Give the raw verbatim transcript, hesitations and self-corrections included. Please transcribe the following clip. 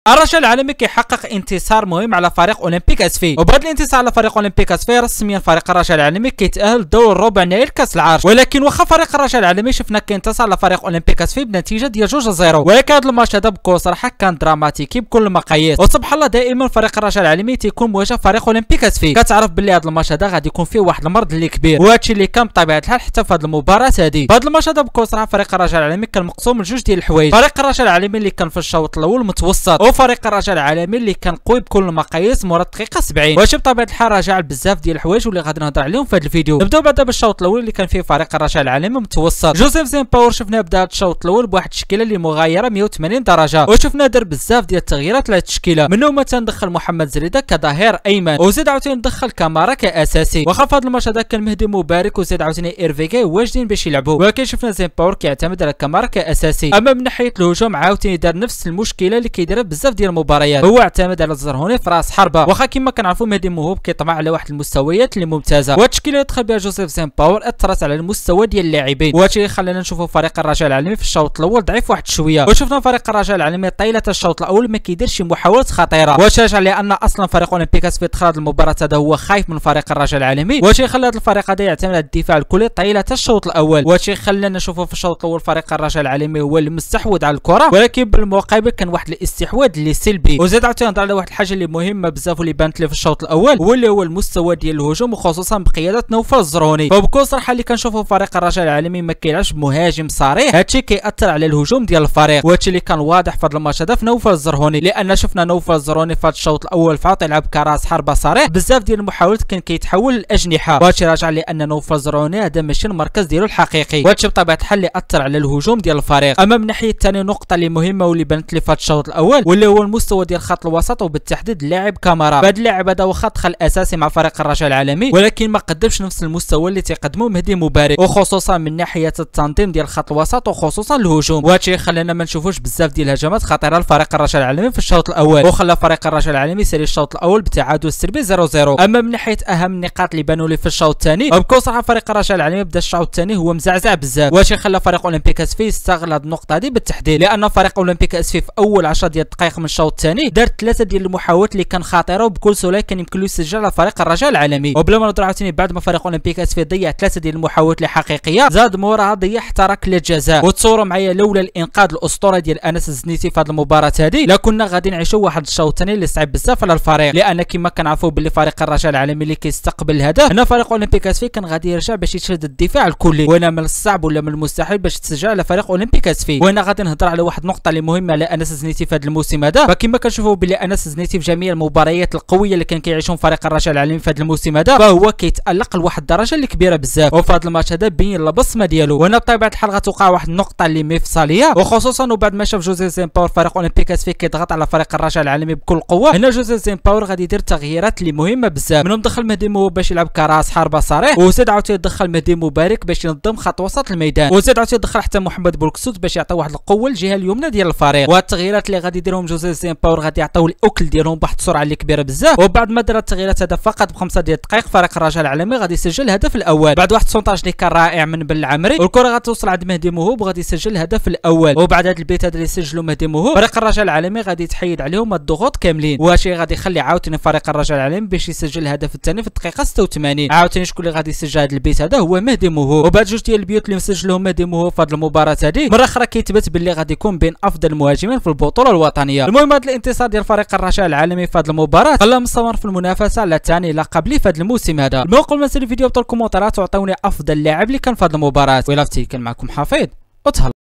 الرجاء العالمي كيحقق انتصار مهم على فريق اولمبيك اسفي، وبهذا الانتصار على فريق اولمبيك اسفي رسميا فريق الرجاء العالمي كيتأهل لدور الربع نهائي لكاس العرش. ولكن واخا فريق الرجاء العالمي شفنا كينتصر على فريق اولمبيك اسفي بنتيجه ديال جوج صفر، ولكن هذا الماتش هذا بكل صراحه كان دراماتيكي بكل المقاييس. وسبحان الله دائما فريق الرجاء العالمي تيكون مواجه فريق اولمبيك اسفي، كتعرف باللي هذا الماتش هذا غادي يكون فيه واحد المرض اللي كبير، وهادشي اللي كان بطبيعه الحال حتى في هذه المباراه هذه. بهذا الماتش هذا بكل صراحه فريق الرجاء العالمي كان مقسوم لجوج ديال الحوايج، فريق الرجاء العالمي اللي كان في الشوط الاول متوسط، وفريق الرجاء العالمي اللي كان قوي بكل المقاييس مورا الدقيقه سبعين. واش بطبيعه الحال رجع بزاف ديال الحوايج واللي غادي نهضر عليهم في هذا الفيديو. نبداو بعدا بالشوط الاول اللي كان فيه فريق الرجاء العالمي متوسط. جوزيف زيمباور شفنا بدا الشوط الاول بواحد التشكيله اللي مغايره مية وثمانين درجه، وشفنا دار بزاف ديال التغييرات لهاد التشكيله، منهم مثلا دخل محمد زريده كظهير ايمن، وزيد عاوتاني دخل كامارا كاساسي. واخا في هذا الماتش هذا كان مهدي مبارك وزيد عاوتاني ايرفيكاي واجدين باش يلعبوا، ولكن شفنا زيمباور كيعتمد على كامارا كاساسي. اما من ناحيه الهجوم عاوتاني دار نفس المشكله اللي كيديرها بزاف ديال المباريات، هو اعتمد على الزرهوني في راس حربه. واخا كما كنعرفوا مهدي موهوب كيطمع على واحد المستويات اللي ممتازه، والتشكيله اللي دخل بها جوزيف زيمباور اثرت على المستوى ديال اللاعبين، وهادشي اللي خلانا نشوفوا فريق الرجاء العالمي في الشوط الاول ضعيف واحد شويه. وشفنا فريق الرجاء العالمي طيله الشوط الاول ما كيديرش شي محاولات خطيره، واش راجع لان اصلا فريق اولمبيك اسفي دخل هذه المباراه هذا هو خايف من فريق الرجاء العالمي، واش خلى هذا الفريق هذا يعتمد على الدفاع الكلي طيله الشوط الاول، واش خلانا نشوفوا في الشوط الاول فريق الرجاء العالمي هو اللي مستحوذ على الكره، ولكن بالمقابل كان واحد الاستحواذ اللي سلبي. وزيد عاوتاني نهضر على واحد الحاجه اللي مهمه بزاف واللي بانت لي في الشوط الاول، هو اللي هو المستوى ديال الهجوم وخصوصا بقياده نوفل الزرهوني. فبكل صراحه اللي كنشوفوا فريق الرجاء العالمي ما كيلعبش مهاجم صريح، هادشي كيأثر على الهجوم ديال الفريق، وهادشي اللي كان واضح في هذا الماتش هذا في نوفل الزرهوني، لان شفنا نوفل الزرهوني في هذا الشوط الاول فاط يلعب كراس حربه صريح بزاف ديال المحاولات كان كيتحول للاجنحه، وهادشي راجع لان نوفل الزرهوني هذا ماشي المركز ديالو الحقيقي، وهادشي بطبيعه الحال اللي اثر على الهجوم ديال الفريق. اما من ناحيه ثاني نقطه اللي مهمه واللي بانت لي في هذا الشوط الاول، واللي هو المستوى ديال خط الوسط وبالتحديد اللاعب كامارا. هذا اللاعب هذا واخا دخل اساسي مع فريق الرجاء العالمي، ولكن ما قدمش نفس المستوى اللي تيقدمه مهدي مبارك، وخصوصا من ناحيه التنظيم ديال خط الوسط وخصوصا الهجوم، وهادشي خلانا ما نشوفوش بزاف ديال الهجمات خطيره لفريق الرجاء العالمي في الشوط الاول، وخلى فريق الرجاء العالمي يسالي الشوط الاول بتعادل سلبي صفر صفر. اما من ناحيه اهم النقاط اللي بانوا لي في الشوط الثاني، وبكل صراحه فريق الرجاء العالمي بدا الشوط الثاني هو مزعزع بزاف، واش خلى فريق اولمبيك اسفي يستغل هذه النقطه هذه بالتحديد، لان فريق اولمبيك اسفي في اول عشرة ديال الدقائق من الشوط الثاني دار ثلاثه ديال المحاولات اللي كان خطيره وبكل سهوله كان يمكن له يسجل على فريق الرجاء العالمي. وبلا ما نهضر عاوتاني بعد ما فريق اولمبيك اسفي ضيع ثلاثه ديال المحاولات اللي حقيقيه، زاد موراها ضيع حتى ركله جزاء. وتصوروا معايا لولا الانقاذ الاسطوري ديال انس الزنيتي في هذه المباراه هذه لا كنا غادي نعيشوا واحد الشوط الثاني اللي صعيب بزاف على الفريق، لان كما كنعرفوا باللي فريق الرجاء العالمي اللي كيستقبل الهدف هنا فريق اولمبيك اسفي كان غادي يرجع باش يشد الدفاع الكلي، وانا من الصعب ولا من المستحيل باش تسجل على فريق اولمبيك اسفي. وانا غادي نهضر على واحد النقطه اللي مهمه على انس الزنيتي في هذا الموسم هذا، فكما كنشوفوا باللي انس الزنيتي في جميع المباريات القويه اللي كان كيعيشهم فريق الرجاء العالمي في هذا الموسم هذا فهو كيتالق لواحد الدرجه اللي كبيره بزاف، وفي هذا الماتش هذا بين لا بصمه ديالو. وانا بطبيعه الحال غتوقع واحد النقطه اللي مفصليه، وخصوصا وبعد ما شاف جوزيف زيمباور فريق اولمبيك اسفي كيضغط على فريق الرجاء العالمي بكل قوه، هنا جوزيف زيمباور غادي يدير تغييرات اللي مهمه بزاف، منهم دخل مهدي موهوب باش يلعب كراس حربه صريح، وزاد عاوتاني دخل مهدي مبارك باش ينظم خط وسط الميدان، وزاد عاوتاني دخل حتى محمد بولكسوت باش يعطي واحد القوه للجهه اليمنى ديال الفريق. وهاد التغييرات اللي غادي يديرهم جوزيف زيمباور غادي يعطيو الاكل ديالهم بواحد السرعه اللي كبيره بزاف. وبعد ما دار التغييرات هذا فقط بخمسه ديال الدقائق فريق الرجاء العالمي غادي يسجل الهدف الاول بعد واحد السونتاج اللي كان رائع من بن العمري، والكره غتوصل عند مهدي موهوب وغادي يسجل الهدف الاول. وبعد هذا البيت هذا اللي سجلوا مهدي موهوب فريق الرجاء العالمي غادي يتحيد عليهم الضغوط كاملين، وهادشي غادي يخلي عاوتاني فريق الرجاء العالمي باش يسجل الهدف الثاني في الدقيقه ستة وثمانين. عاوتاني شكون اللي غادي يسجل هذا البيت هذا هو مهدي موهوب، وبعد جوج ديال البيوت اللي مسجلهم مهدي موهوب في هذه المباراه هذه مره اخرى كيثبت باللي غادي يكون بين افضل المهاجمين في البطوله الوطنيه. المهم هذا الانتصار ديال فريق الرجاء العالمي في هذه المباراه خلاه مستمر في المنافسه على ثاني لقب لي في هذا الموسم هذا. المهم قبل ما نسالي الفيديو بطل الكومنتات وعطوني افضل لاعب اللي كان في هذه المباراه، وإلا فتي كان معكم حفيظ وتهلا.